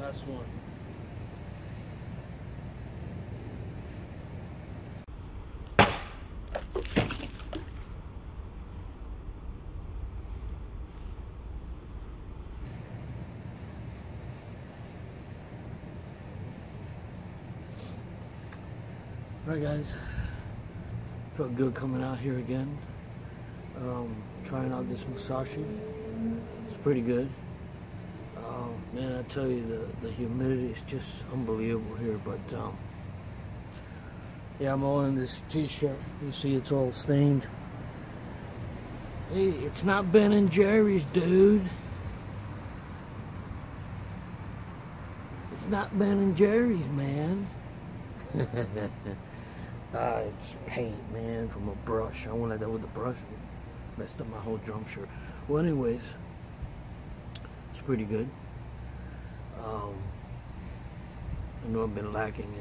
Last one. Alright guys, felt good coming out here again, trying out this Musashi. It's pretty good. Man, I tell you, the humidity is just unbelievable here, but yeah, I'm all in this t-shirt. You see it's all stained. Hey, it's not Ben & Jerry's, dude. It's not Ben & Jerry's, man. It's paint, man, from a brush. I went like that with the brush. Messed up my whole drum shirt. Well, anyways, it's pretty good. I know I've been lacking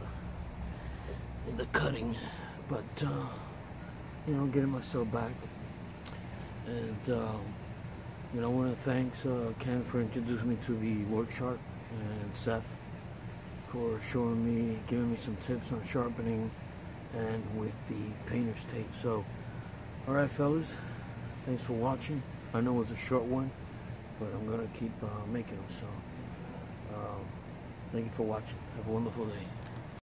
in the cutting, but you know, getting myself back. And you know, I want to thank Ken for introducing me to the workshop, and Seth for showing me, giving me some tips on sharpening and with the painter's tape. So, alright fellas, thanks for watching. I know it was a short one, but I'm gonna keep making them. So, thank you for watching. Have a wonderful day.